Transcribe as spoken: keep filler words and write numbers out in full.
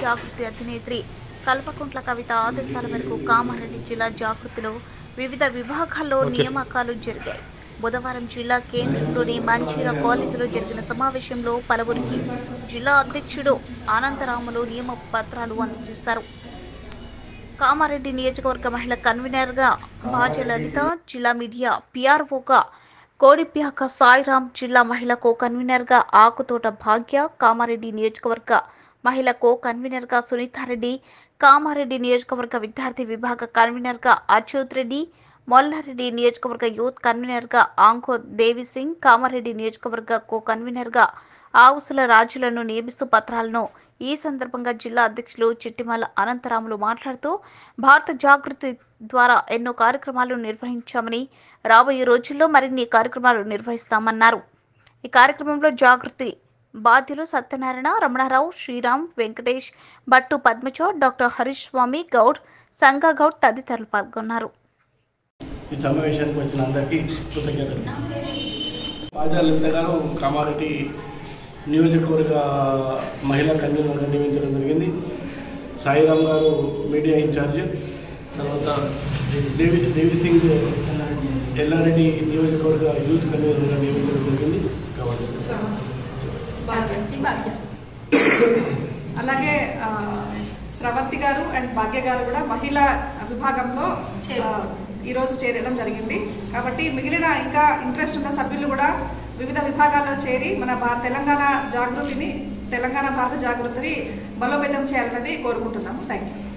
జాగృతి అధినేత్రి కల్పకుంట్ల కవిత ఆదేశాల మేరకు కామారెడ్డి జిల్లా జాగృతిలో వివిధ విభాగాల్లో నియామకాలు జరిగాయి. బుధవారం జిల్లా కేంద్రంలోని మంచిర కాలేజీలో జరిగిన సమావేశంలో పలువురికి జిల్లా అధ్యక్షుడు అనంతరాములు నియమ పత్రాలు అందజేశారు. కామారెడ్డి నియోజకవర్గ మహిళా కన్వీనర్ గా బాజ లలిత, జిల్లా మీడియా పిఆర్ఓగా కోడిప్యాక సాయిరాం, జిల్లా మహిళా కో కన్వీనర్ గా ఆకుతోట భాగ్య, కామారెడ్డి నియోజకవర్గ మహిళా కో కన్వీనర్ గా సునీతారెడ్డి, కామారెడ్డి నియోజకవర్గ విద్యార్థి విభాగ కన్వీనర్ గా అచ్యుత్ రెడ్డి, మొల్లారెడ్డి నియోజకవర్గ యూత్ కన్వీనర్ గా ఆంకో దేవి సింగ్, కామారెడ్డి నియోజకవర్గ కో కన్వీనర్ గా ఆవుసుల రాజులను నియమిస్తూ పత్రాలను ఈ సందర్భంగా జిల్లా అధ్యక్షులు చిట్టిమల్ల అనంతరాములు మాట్లాడుతూ భారత జాగృతి ద్వారా ఎన్నో కార్యక్రమాలు నిర్వహించామని, రాబోయే రోజుల్లో మరిన్ని కార్యక్రమాలు నిర్వహిస్తామన్నారు. ఈ కార్యక్రమంలో జాగృతి బాధ్యులు సత్యనారాయణ, రమణారావు, శ్రీరామ్, వెంకటేష్, భట్టు పద్మచ, డాక్టర్ హరీష్ స్వామి గౌడ్, సంగా గౌడ్ తదితరులు పాల్గొన్నారు. ఈ సమావేశానికి వచ్చిన అందరికీ కృతజ్ఞతలు. బాజ లలిత గారు కామారెడ్డి నియోజకవర్గ మహిళా కన్వీనర్గా నియమించడం జరిగింది. సాయిరామ్ గారు మీడియా ఇన్ఛార్జ్, తర్వాత దేవి దేవి సింగ్ ఎల్లారెడ్డి నియోజకవర్గ యూత్ కన్వీనర్గా నియమించడం జరిగింది. అలాగే శ్రవంతి గారు అండ్ భాగ్య గారు కూడా మహిళా విభాగంలో ఈరోజు చేరడం జరిగింది. కాబట్టి మిగిలిన ఇంకా ఇంట్రెస్ట్ ఉన్న సభ్యులు కూడా వివిధ విభాగాల్లో చేరి మన తెలంగాణ జాగృతిని తెలంగాణ భారత జాగృతిని బలోపేతం చేయాలన్నది కోరుకుంటున్నాము. Thank you.